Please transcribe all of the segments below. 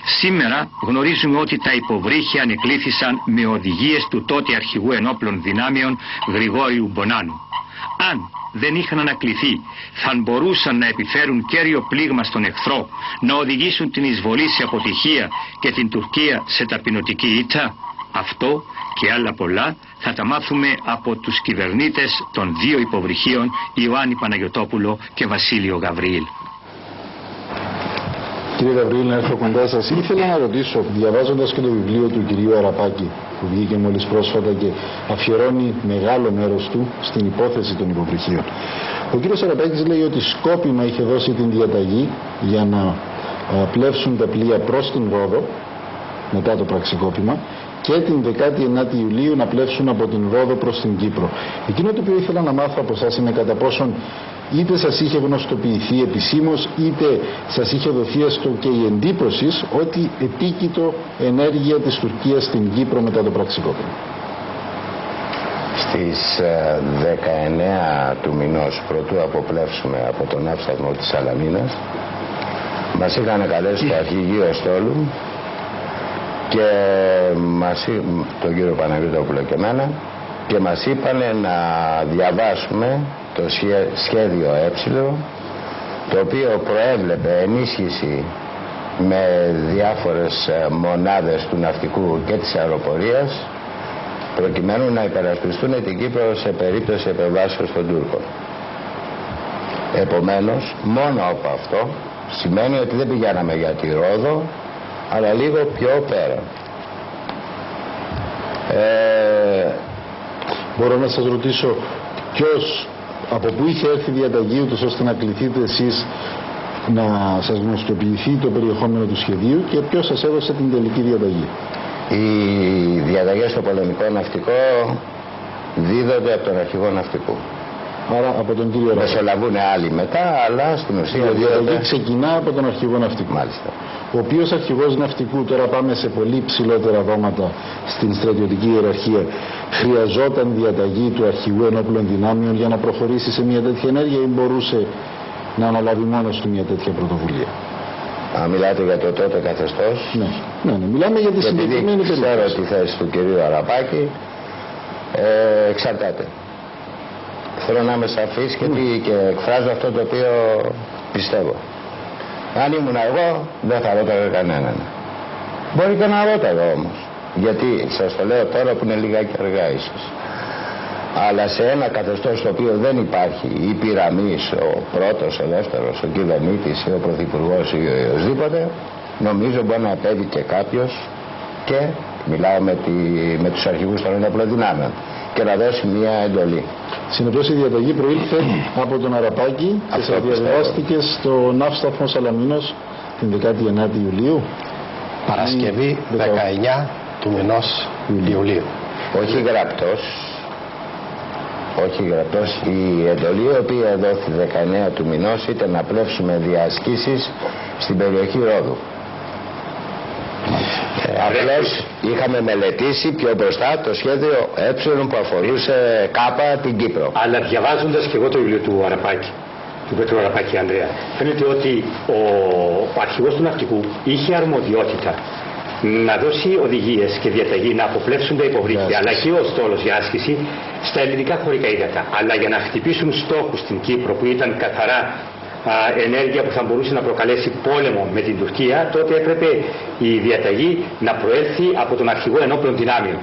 Σήμερα γνωρίζουμε ότι τα υποβρύχια ανεκλήθησαν με οδηγίες του τότε αρχηγού ενόπλων δυνάμεων Γρηγόριου Μπονάνου. Αν δεν είχαν ανακληθεί, θα μπορούσαν να επιφέρουν κέριο πλήγμα στον εχθρό, να οδηγήσουν την εισβολή σε αποτυχία και την Τουρκία σε ταπεινωτική ήττα. Αυτό και άλλα πολλά θα τα μάθουμε από τους κυβερνήτες των δύο υποβρυχίων, Ιωάννη Παναγιωτόπουλο και Βασίλειο Γαβριήλ. Κύριε Γαβριήλ, να έρθω κοντά σας. Ήθελα να ρωτήσω, διαβάζοντας και το βιβλίο του κυρίου Αραπάκη, που βγήκε μόλις πρόσφατα και αφιερώνει μεγάλο μέρος του στην υπόθεση των υποβρυχίων. Ο κύριος Αραπάκης λέει ότι σκόπιμα είχε δώσει την διαταγή για να πλεύσουν τα πλοία προς την Ρόδο, μετά το πραξικόπημα, και την 19η Ιουλίου να πλεύσουν από την Ρόδο προς την Κύπρο. Εκείνο το οποίο ήθελα να μάθω από εσάς είναι κατά πόσον είτε σας είχε γνωστοποιηθεί επισήμως, είτε σας είχε δοθεί έστω και η εντύπωση ότι επίκειτο ενέργεια της Τουρκίας στην Κύπρο μετά το πραξικόπημα. Στις 19 του μηνός, πρωτού αποπλεύσουμε από τον ναύσταθμο της Σαλαμίνας, μας είχαν καλέσει το αρχηγείο Στόλου και τον κύριο Παναγιώτοπουλο και εμένα, και μας είπανε να διαβάσουμε το σχέδιο Ε, το οποίο προέβλεπε ενίσχυση με διάφορες μονάδες του ναυτικού και της αεροπορίας, προκειμένου να υπερασπιστούν την Κύπρο σε περίπτωση επεμβάσεως των Τούρκων. Επομένως, μόνο από αυτό σημαίνει ότι δεν πηγαίναμε για τη Ρόδο, αλλά λίγο πιο πέρα. Μπορώ να σας ρωτήσω από πού είχε έρθει η διαταγή ούτως ώστε να κληθείτε εσείς να σας γνωστοποιηθεί το περιεχόμενο του σχεδίου, και ποιος σας έδωσε την τελική διαταγή? Οι διαταγές στο πολεμικό ναυτικό δίδονται από τον αρχηγό ναυτικού. Άρα από τον κύριο Ραπάκη. Μεσολαβούν άλλοι μετά, αλλά στην ουσία η διαταγή ξεκινά από τον αρχηγό ναυτικού. Μάλιστα. Ο οποίος αρχηγός ναυτικού, τώρα πάμε σε πολύ ψηλότερα βάματα στην στρατιωτική ιεραρχία, χρειαζόταν διαταγή του αρχηγού ενόπλων δυνάμεων για να προχωρήσει σε μια τέτοια ενέργεια, ή μπορούσε να αναλάβει μόνος του μια τέτοια πρωτοβουλία? Αν μιλάτε για το τότε καθεστώς. Ναι, μιλάμε για τη συγκεκριμένη περίπτωση. Ξέρω τη θέση του κυρίου Αραπάκη, εξαρτάται. Θέλω να είμαι σαφής και εκφράζω αυτό το οποίο πιστεύω. Αν ήμουν εγώ, δεν θα ρώταγα κανέναν. Μπορεί και να ρώταγα όμως. Γιατί σας το λέω τώρα που είναι λιγάκι αργά ίσως. Αλλά σε ένα καθεστώς το οποίο δεν υπάρχει η πυραμής, ο πρώτος, ο δεύτερος, ο κυβερνήτης ή ο πρωθυπουργός ή οσδήποτε, νομίζω μπορεί να επέβει και κάποιος, και μιλάω με τους αρχηγούς των ενόπλων δυνάμεων, και να δώσει μια εντολή. Συνεπώς η διαταγή προήλθε από τον Αραπάκη και σε διαβιβάστηκε στο ναύσταθμο Σαλαμίνος την 19η Ιουλίου. Παρασκευή 19 του μηνός Ιουλίου. Όχι γραπτός. Η εντολή η οποία δόθη 19 του μηνός ήταν να πλεύσουμε διασκήσεις στην περιοχή Ρόδου. Απλώς είχαμε μελετήσει πιο μπροστά το σχέδιο Ε που αφορούσε κάπα την Κύπρο. Αλλά διαβάζοντας και εγώ το βιβλίο του Αραπάκη, του Πέτρου Αραπάκη Ανδρέα, φαίνεται ότι ο αρχηγός του ναυτικού είχε αρμοδιότητα να δώσει οδηγίες και διαταγή να αποπλέψουν τα υποβρύχια, αλλά και ο στόλος για άσκηση στα ελληνικά χωρικά ύδατα. Αλλά για να χτυπήσουν στόχους στην Κύπρο, που ήταν καθαρά ενέργεια που θα μπορούσε να προκαλέσει πόλεμο με την Τουρκία, τότε έπρεπε η διαταγή να προέλθει από τον αρχηγό ενόπλων δυνάμεων.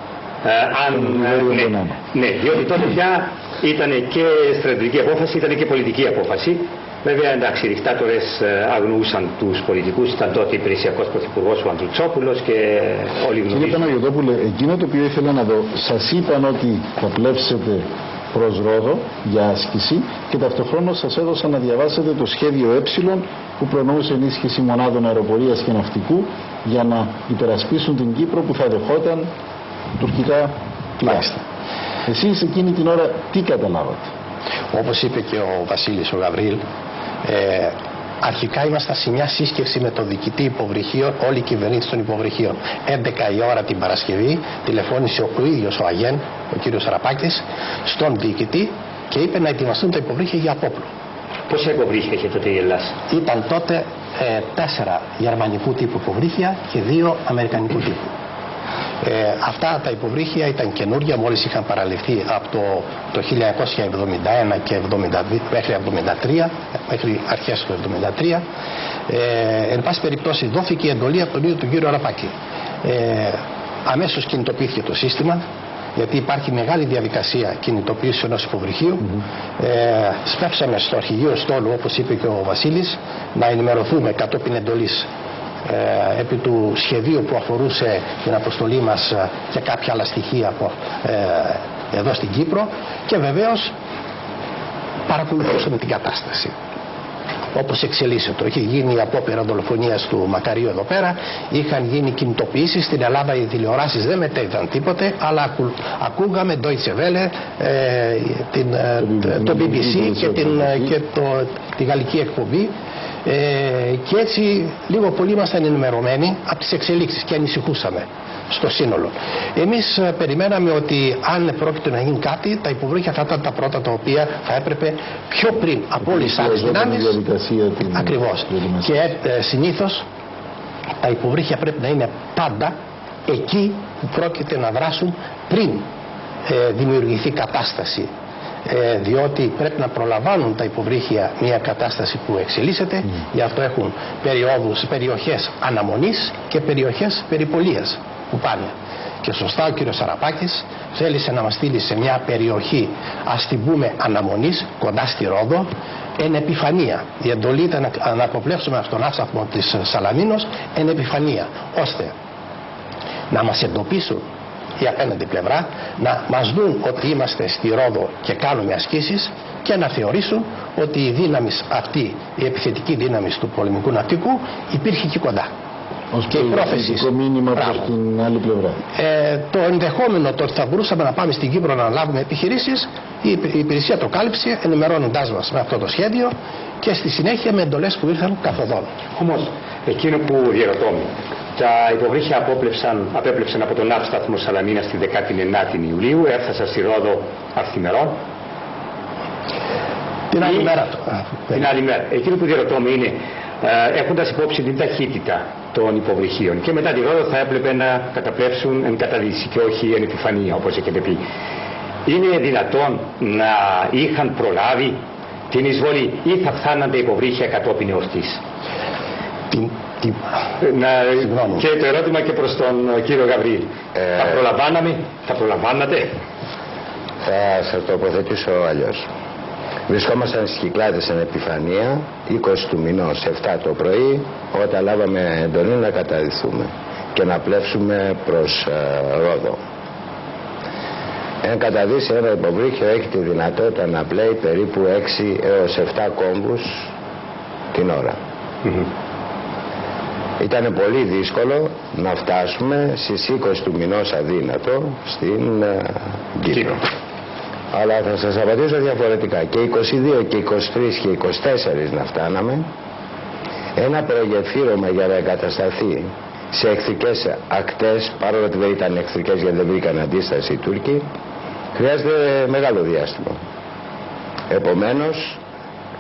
Ναι, διότι τότε πια ήταν και στρατιωτική απόφαση, ήταν και πολιτική απόφαση. Βέβαια, εντάξει, οι δικτάτορες αγνοούσαν τους πολιτικούς. Ήταν τότε υπηρεσιακός πρωθυπουργός ο Ανδρουτσόπουλος και όλοι γνωρίζουν. Κύριε Παναγιωτόπουλε, εκείνο το οποίο ήθελα να δω, σας είπαν ότι θα πλεύσετε προς Ρόδο για άσκηση και ταυτοχρόνως σας έδωσαν να διαβάσετε το σχέδιο Ε που προνοούσε ενίσχυση μονάδων αεροπορίας και ναυτικού για να υπερασπίσουν την Κύπρο που θα δεχόταν τουρκικά πλοία. Εσείς εκείνη την ώρα τι καταλάβατε? Όπως είπε και ο Βασίλης ο Γαβριήλ, αρχικά ήμασταν σε μια σύσκεψη με τον διοικητή υποβρυχίων, όλοι οι κυβερνήτες των υποβρυχίων. 11 η ώρα την Παρασκευή τηλεφώνησε ο ίδιος ο Αγέν, ο κύριος Αραπάκης, στον διοικητή και είπε να ετοιμαστούν τα υποβρύχια για απόπλου. Πόσα υποβρύχια είχε τότε η Ελλάδα? Ήταν τότε 4 γερμανικού τύπου υποβρύχια και 2 αμερικανικού τύπου. Αυτά τα υποβρύχια ήταν καινούργια, μόλις είχαν παραληφθεί από το 1971 και μέχρι 1973, μέχρι αρχές του 1973. Εν πάση περιπτώσει δόθηκε η εντολή από τον ίδιο τον κύριο Αραπάκη. Αμέσως κινητοποιήθηκε το σύστημα, γιατί υπάρχει μεγάλη διαδικασία κινητοποίησης ενός υποβρυχίου. Σπεύσαμε στο αρχηγείο στόλου, όπως είπε και ο Βασίλης, να ενημερωθούμε κατόπιν εντολής επί του σχεδίου που αφορούσε την αποστολή μας και κάποια άλλα στοιχεία εδώ στην Κύπρο, και βεβαίως παρακολουθούσαμε την κατάσταση όπως εξελίσσεται. Είχε γίνει η απόπειρα δολοφονίας του Μακαρίου εδώ πέρα, είχαν γίνει κινητοποιήσεις στην Ελλάδα, οι τηλεοράσεις δεν μετέδιδαν τίποτε, αλλά ακούγαμε Deutsche Welle, το BBC και τη γαλλική εκπομπή, και έτσι λίγο πολύ ήμασταν ενημερωμένοι από τις εξελίξεις και ανησυχούσαμε στο σύνολο. Εμείς περιμέναμε ότι αν πρόκειται να γίνει κάτι, τα υποβρύχια θα ήταν τα πρώτα τα οποία θα έπρεπε πιο πριν από όλες τις άλλες δυνάμεις. Ακριβώς. Και συνήθως τα υποβρύχια πρέπει να είναι πάντα εκεί που πρόκειται να δράσουν πριν δημιουργηθεί κατάσταση. Διότι πρέπει να προλαμβάνουν τα υποβρύχια μια κατάσταση που εξελίσσεται. Γι' αυτό έχουν περιοχές αναμονής και περιοχές περιπολίας που πάνε. Και σωστά ο κύριος Αραπάκης θέλησε να μας στείλει σε μια περιοχή, ας την πούμε αναμονής, κοντά στη Ρόδο, εν επιφανία. Η εντολή ήταν να αποπλέψουμε αυτόν τον άσταθμο της Σαλαμίνος εν επιφανία, ώστε να μας εντοπίσουν η απέναντι πλευρά, να μας δουν ότι είμαστε στη Ρόδο και κάνουμε ασκήσεις, και να θεωρήσουν ότι η δύναμη αυτή, η επιθετική δύναμη του πολεμικού ναυτικού υπήρχε εκεί κοντά. Και η πρόθεση. Μήνυμα προς την άλλη πλευρά. Το ενδεχόμενο το ότι θα μπορούσαμε να πάμε στην Κύπρο να λάβουμε επιχειρήσεις, η υπηρεσία το κάλυψε, ενημερώνοντάς μας με αυτό το σχέδιο και στη συνέχεια με εντολές που ήρθαν καθοδόν. Όμως, εκείνο που διερωτώ, τα υποβρύχια απέπλεψαν από τον ναύσταθμο Σαλαμίνα στη 19η Ιουλίου, έφτασαν στη Ρόδο αυθημερών. Την άλλη μέρα. Την άλλη μέρα. Εκείνο που διερωτώ είναι, έχοντας υπόψη την ταχύτητα των υποβρυχίων, και μετά τη Ρόδο θα έπρεπε να καταπλέψουν εν καταδύση και όχι εν επιφανία, όπως έχετε πει. Είναι δυνατόν να είχαν προλάβει την εισβολή ή θα φθάνονται υποβρύχια κατόπιν εορτής? Και το ερώτημα και προς τον κύριο Γαβρίλ. Θα προλαμβάνατε? Θα σας τοποθετήσω αλλιώς. Βρισκόμασταν στις Κυκλάδες εν επιφανία 20 του μηνός 7 το πρωί, όταν λάβαμε εντολή να καταδυθούμε και να πλεύσουμε προς Ρόδο. Εν καταδύσει ένα υποβρύχιο έχει τη δυνατότητα να πλέει περίπου 6 έως 7 κόμβους την ώρα. Ήταν πολύ δύσκολο να φτάσουμε στις 20 του μηνός αδύνατο στην Κύπρο. Αλλά θα σας απαντήσω διαφορετικά. Και 22 και 23 και 24 να φτάναμε, ένα προγεφύρωμα για να εγκατασταθεί σε εχθρικές ακτές, παρόλο ότι δεν ήταν εχθρικές γιατί δεν βρήκαν αντίσταση οι Τούρκοι, χρειάζεται μεγάλο διάστημα. Επομένως,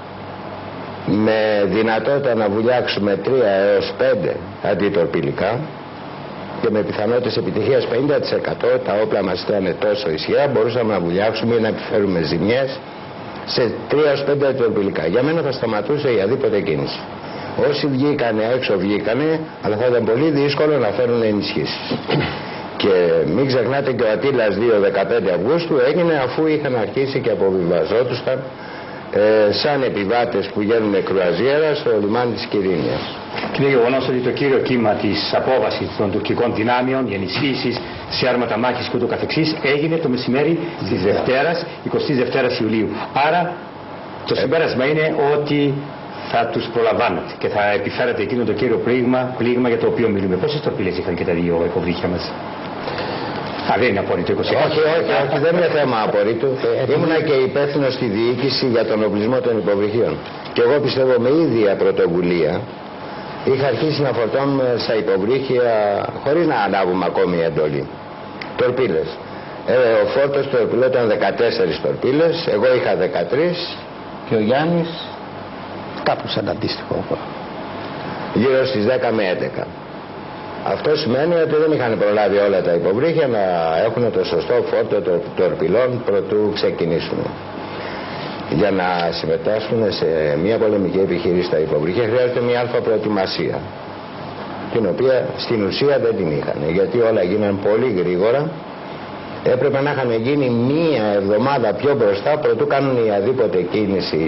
με δυνατότητα να βουλιάξουμε 3 έως 5 αντιτορπιλικά και με πιθανότητες επιτυχίας 50%, τα όπλα μας ήταν τόσο ισχυρά, μπορούσαμε να βουλιάξουμε ή να επιφέρουμε ζημιές σε 3 έως 5 αντιτορπιλικά. Για μένα θα σταματούσε η αδίποτε κίνηση. Όσοι βγήκανε έξω βγήκανε, αλλά θα ήταν πολύ δύσκολο να φέρουν ενισχύσεις. Και μην ξεχνάτε και ο Ατήλας 2-15 Αυγούστου έγινε αφού είχαν αρχίσει και αποβιβαζόντουσαν σαν επιβάτες που γίνουν κρουαζιέρα στο λιμάνι της Κυρίνιας. Και είναι γεγονός ότι το κύριο κύμα της απόβασης των τουρκικών δυνάμεων, οι ενισχύσεις σε άρματα μάχης και ούτω καθεξής, έγινε το μεσημέρι της Δευτέρας, 22 Ιουλίου. Άρα το συμπέρασμα είναι ότι θα τους προλαμβάνετε και θα επιφέρατε εκείνο το κύριο πλήγμα για το οποίο μιλούμε. Πόσες τορπίλες είχαν και τα δύο υποβρύχια μας? Δεν είναι απόρριτο 20. Όχι, δεν είναι θέμα απορρίτου. Ήμουνα και υπεύθυνος στη διοίκηση για τον οπλισμό των υποβρυχίων. Και εγώ πιστεύω με ίδια πρωτοβουλία είχα αρχίσει να φορτώνουμε στα υποβρύχια χωρίς να ανάβουμε ακόμη εντολή. Τορπίλες. Ο φόρτος του τορπιλού ήταν 14 τορπίλες, εγώ είχα 13 και ο Γιάννης κάπου σαν αντίστοιχο. γύρω στις 10 με 11. Αυτό σημαίνει ότι δεν είχαν προλάβει όλα τα υποβρύχια να έχουν το σωστό φόρτο των τορπιλών προτού ξεκινήσουν. Για να συμμετάσχουν σε μια πολεμική επιχείρηση στα υποβρύχια χρειάζεται μια αλφα προετοιμασία, την οποία στην ουσία δεν την είχαν, γιατί όλα γίναν πολύ γρήγορα. Έπρεπε να είχαν γίνει μία εβδομάδα πιο μπροστά προτού κάνουν η αδίποτε κίνηση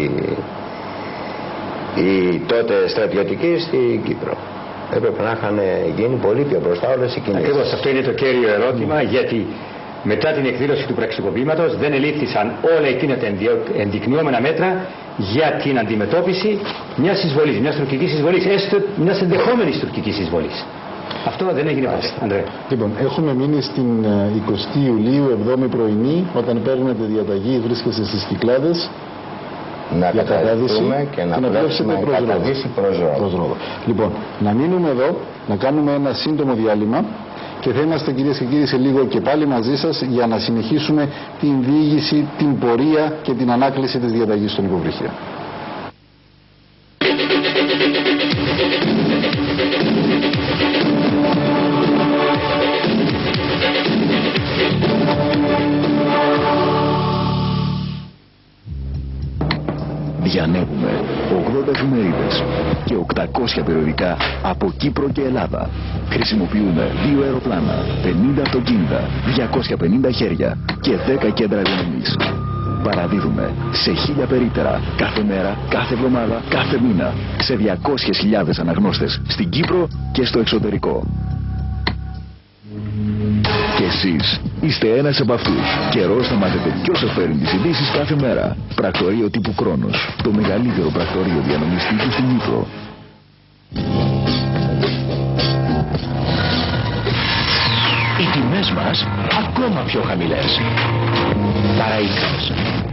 οι τότε στρατιωτικοί στην Κύπρο. Έπρεπε να είχαν γίνει πολύ πιο μπροστά όλες οι κινήσεις. Ακριβώς, αυτό είναι το κέριο ερώτημα, γιατί μετά την εκδήλωση του πραξικοπήματος δεν ελήφθησαν όλα εκείνα τα ενδεικνυόμενα μέτρα για την αντιμετώπιση μιας εισβολής, μιας τουρκικής εισβολής, έστω μιας ενδεχόμενης τουρκικής εισβολής. Αυτό δεν έγινε ποτέ, Ανδρέα. Λοιπόν, έχουμε μείνει στην 20 Ιουλίου, 7η πρωινή, όταν παίρνετε διαταγή, βρίσκεστε στις Κυκλάδες. Να καταδίσουμε και να πλέψουμε προς Ρόδο. Λοιπόν, να μείνουμε εδώ, να κάνουμε ένα σύντομο διάλειμμα και θα είμαστε, κυρίες και κύριοι, σε λίγο και πάλι μαζί σας για να συνεχίσουμε την διήγηση, την πορεία και την ανάκληση της διαταγής των υποβρυχίων. Διανεύουμε 80 εφημερίδες και 800 περιοδικά από Κύπρο και Ελλάδα. Χρησιμοποιούμε 2 αεροπλάνα, 50 αυτοκίνητα, 250 χέρια και 10 κέντρα διανομής. Παραδίδουμε σε 1000 περίπτερα κάθε μέρα, κάθε εβδομάδα, κάθε μήνα σε 200.000 αναγνώστες στην Κύπρο και στο εξωτερικό. Και εσείς είστε ένας από αυτούς. Καιρός να μάθετε ποιος φέρνει τις ειδήσεις κάθε μέρα. Πρακτορείο τύπου Κρόνος. Το μεγαλύτερο πρακτορείο διανομής τύπου στην Κύπρο. Οι τιμές μας ακόμα πιο χαμηλές. Παραΐκας.